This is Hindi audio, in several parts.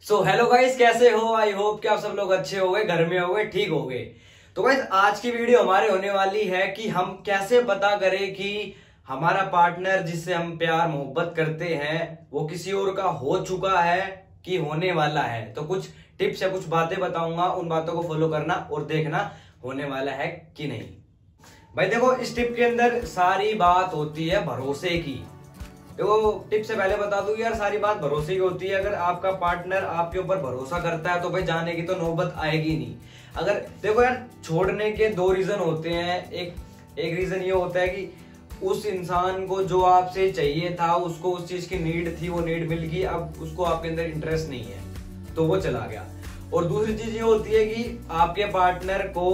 सो हेलो गाइस, कैसे हो? आई होप कि आप सब लोग अच्छे हो गए, घर में हो गए, ठीक हो गए। तो गाइस आज की वीडियो हमारे होने वाली है कि हम कैसे पता करें कि हमारा पार्टनर जिससे हम प्यार मोहब्बत करते हैं वो किसी और का हो चुका है कि होने वाला है। तो कुछ टिप्स या कुछ बातें बताऊंगा, उन बातों को फॉलो करना और देखना होने वाला है कि नहीं। भाई देखो, इस टिप के अंदर सारी बात होती है भरोसे की। देखो, टिप से पहले बता दूं यार, सारी बात भरोसे की होती है। अगर आपका पार्टनर आपके ऊपर भरोसा करता है तो भाई जाने की तो नौबत आएगी नहीं। अगर देखो यार, छोड़ने के दो रीजन होते हैं। एक रीजन ये होता है कि उस इंसान को जो आपसे चाहिए था, उसको उस चीज की नीड थी, वो नीड मिल गई, अब उसको आपके अंदर इंटरेस्ट नहीं है तो वो चला गया। और दूसरी चीज ये होती है कि आपके पार्टनर को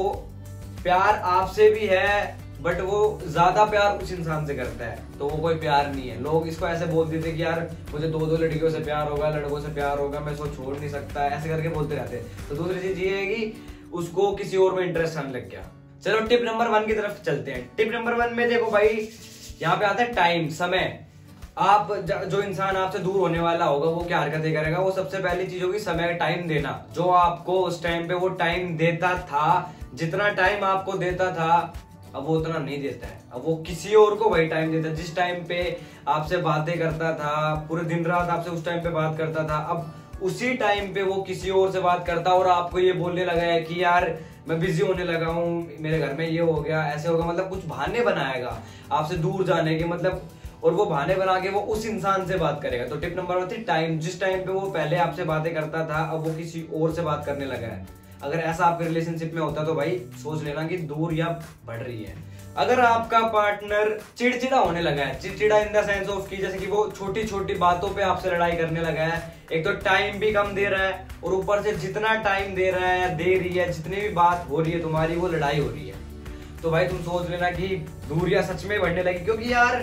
प्यार आपसे भी है बट वो ज्यादा प्यार उस इंसान से करता है, तो वो कोई प्यार नहीं है। लोग इसको ऐसे बोलते थे कि यार मुझे दो लड़कियों से प्यार होगा, लड़कों से प्यार होगा, मैं इसको छोड़ नहीं सकता, ऐसे करके बोलते रहते। तो दूसरी चीज ये है कि उसको किसी और में इंटरेस्ट आने लग गया। चलो टिप नंबर 1 की तरफ चलते हैं। टिप नंबर 1 में देखो भाई, यहाँ पे आता है टाइम, समय। आप जो इंसान आपसे दूर होने वाला होगा वो क्या हरकतें करेगा, वो सबसे पहली चीज होगी समय, टाइम देना। जो आपको उस टाइम पे वो टाइम देता था, जितना टाइम आपको देता था, अब वो उतना नहीं देता है। अब वो किसी और को वही टाइम देता है। जिस टाइम पे आपसे बातें करता था, पूरे दिन रात आपसे उस टाइम पे बात करता था, अब उसी टाइम पे वो किसी और से बात करता और आपको ये बोलने लगा है कि यार मैं बिजी होने लगा हूँ, मेरे घर में ये हो गया, ऐसे होगा। मतलब कुछ बहाने बनाएगा आपसे दूर जाने के, मतलब, और वो बहाने बना के वो उस इंसान से बात करेगा। तो टिप नंबर 1 थी टाइम। जिस टाइम पे वो पहले आपसे बातें करता था, अब वो किसी और से बात करने लगा है। अगर ऐसा आपके रिलेशनशिप में होता तो भाई सोच लेना कि दूर या बढ़ रही है। अगर आपका पार्टनर चिड़चिड़ा होने लगा है, चिड़चिड़ा इन द सेंस ऑफ कि जैसे कि वो छोटी छोटी बातों पे आपसे लड़ाई करने लगा है, एक तो टाइम भी कम दे रहा है और ऊपर से जितना टाइम दे रहा है या दे रही है, जितनी भी बात हो रही है तुम्हारी, वो लड़ाई हो रही है, तो भाई तुम सोच लेना कि दूरियां सच में बढ़ने लगी। क्योंकि यार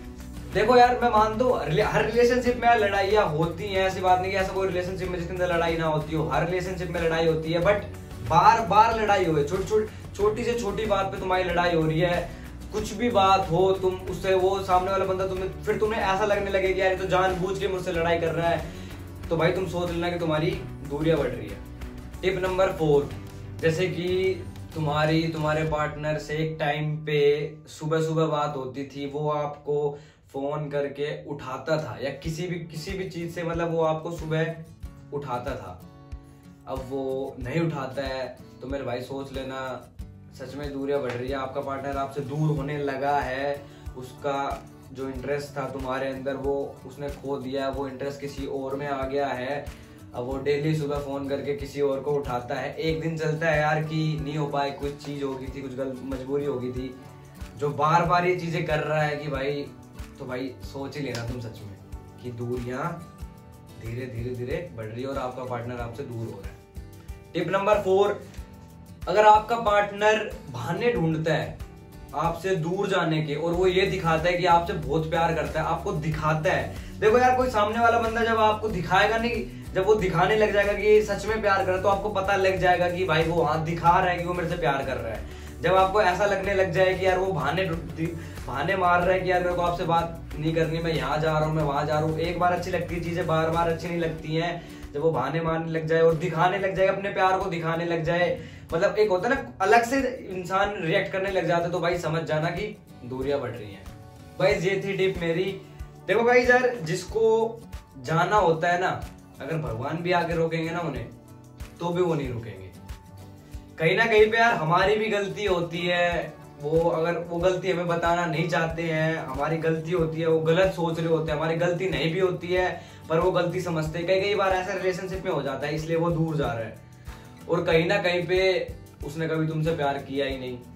देखो यार, मैं मानता हूँ हर रिलेशनशिप में लड़ाइयाँ होती हैं, ऐसी बात नहीं कि ऐसा कोई रिलेशनशिप में जिसके अंदर लड़ाई ना होती हो। हर रिलेशनशिप में लड़ाई होती है, बट बार बार लड़ाई हो, छोटी से छोटी बात पे तुम्हारी लड़ाई हो रही है, कुछ भी बात हो, तुम उससे, वो सामने वाला बंदा तुम्हें ऐसा लगने लगे कि यार तो जानबूझ के मुझसे लड़ाई कर रहा है, तो भाई तुम सोच लेना कि तुम्हारी दूरियां बढ़ रही है। टिप नंबर 4, जैसे कि तुम्हारे पार्टनर से एक टाइम पे सुबह बात होती थी, वो आपको फोन करके उठाता था या किसी भी चीज से, मतलब वो आपको सुबह उठाता था, अब वो नहीं उठाता है, तो मेरे भाई सोच लेना सच में दूरियां बढ़ रही है। आपका पार्टनर आपसे दूर होने लगा है, उसका जो इंटरेस्ट था तुम्हारे अंदर वो उसने खो दिया, वो इंटरेस्ट किसी और में आ गया है। अब वो डेली सुबह फोन करके किसी और को उठाता है। एक दिन चलता है यार कि नहीं हो पाए, कुछ चीज होगी थी, कुछ मजबूरी होगी थी, जो बार बार ये चीजें कर रहा है कि भाई, तो भाई सोच ही लेना तुम सच में कि दूरियां धीरे बढ़ रही है और आपका पार्टनर आपसे दूर हो रहा है। टिप नंबर 4, अगर आपका पार्टनर बहाने ढूंढता है आपसे दूर जाने के और वो ये दिखाता है कि आपसे बहुत प्यार करता है, आपको दिखाता है। देखो यार, कोई सामने वाला बंदा जब आपको दिखाएगा नहीं, जब वो दिखाने लग जाएगा कि सच में प्यार कर रहा है, तो आपको पता लग जाएगा कि भाई वो हाथ दिखा रहा है कि वो मेरे से प्यार कर रहा है। जब आपको ऐसा लगने लग जाए कि यार वो बहाने मार रहा है कि यार मेरे को आपसे बात नहीं करनी, मैं यहाँ जा रहा हूँ, मैं वहां जा रहा हूँ, एक बार अच्छी लगती है चीजें, बार बार अच्छी नहीं लगती हैं। जब वो बहाने मारने लग जाए और दिखाने लग जाए, अपने प्यार को दिखाने लग जाए, मतलब एक होता है ना अलग से इंसान रिएक्ट करने लग जाता है, तो भाई समझ जाना कि दूरियां बढ़ रही हैं। भाई ये थी टिप मेरी। देखो भाई यार, जिसको जाना होता है ना, अगर भगवान भी आके रोकेंगे ना उन्हें, तो भी वो नहीं रुकेंगे। कहीं ना कहीं पे यार हमारी भी गलती होती है। वो अगर वो गलती हमें बताना नहीं चाहते हैं, हमारी गलती होती है, वो गलत सोच रहे होते हैं, हमारी गलती नहीं भी होती है पर वो गलती समझते हैं। कई बार ऐसा रिलेशनशिप में हो जाता है, इसलिए वो दूर जा रहा है। और कहीं ना कहीं पे उसने कभी तुमसे प्यार किया ही नहीं,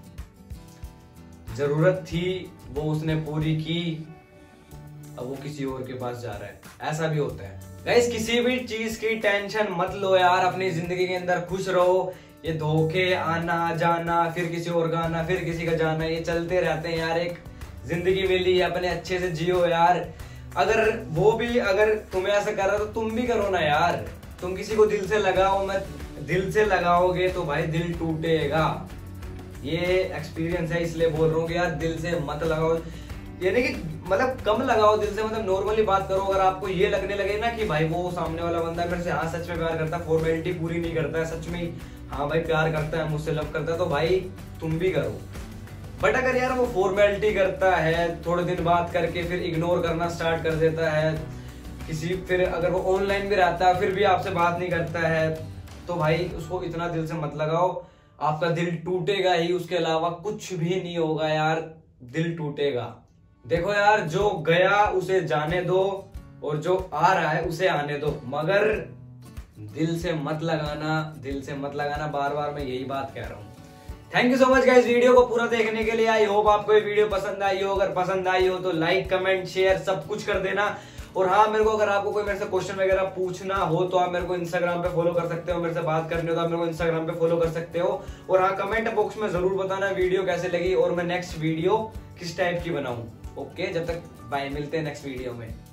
जरूरत थी वो उसने पूरी की, अब वो किसी और के पास जा रहा है, ऐसा भी होता है। गाइस, किसी भी चीज की टेंशन मत लो यार, अपनी जिंदगी के अंदर खुश रहो। ये धोखे, आना जाना, फिर किसी और का आना, फिर किसी का जाना, ये चलते रहते हैं यार। एक जिंदगी मिली है, अपने अच्छे से जियो यार। अगर वो भी अगर तुम्हें ऐसा कर रहा है तो तुम भी करो ना यार। तुम किसी को दिल से लगाओ, मैं दिल से लगाओगे तो भाई दिल टूटेगा। ये एक्सपीरियंस है, इसलिए बोल रहा हूँ कि यार दिल से मत लगाओ। यानी कि मतलब कम लगाओ दिल से, मतलब नॉर्मली बात करो। अगर आपको ये लगने लगे ना कि भाई वो सामने वाला बंदा मेरे से हाँ सच में प्यार करता है, फॉर्मेलिटी पूरी नहीं करता है, सच में हाँ भाई प्यार करता है, मुझसे लव करता है, तो भाई तुम भी करो। बट अगर यार वो फॉर्मेलिटी करता है, थोड़े दिन बात करके फिर इग्नोर करना स्टार्ट कर देता है किसी, फिर अगर वो ऑनलाइन भी रहता है फिर भी आपसे बात नहीं करता है, तो भाई उसको इतना दिल से मत लगाओ। आपका दिल टूटेगा ही, उसके अलावा कुछ भी नहीं होगा यार, दिल टूटेगा। देखो यार, जो गया उसे जाने दो और जो आ रहा है उसे आने दो, मगर दिल से मत लगाना, दिल से मत लगाना। बार बार मैं यही बात कह रहा हूँ। Thank you so much guys video को पूरा देखने के लिए। आई होप आपको ये वीडियो पसंद आई हो। अगर पसंद आई हो तो लाइक कमेंट शेयर सब कुछ कर देना। और हाँ, मेरे को अगर आपको कोई मेरे से क्वेश्चन वगैरह पूछना हो तो आप मेरे को इंस्टाग्राम पे फॉलो कर सकते हो। मेरे से बात करनी हो तो आप मेरे को इंस्टाग्राम पे फॉलो कर सकते हो। और हाँ, कमेंट बॉक्स में जरूर बताना वीडियो कैसे लगी और मैं नेक्स्ट वीडियो किस टाइप की बनाऊं। ओके, जब तक बाय, मिलते हैं नेक्स्ट वीडियो में।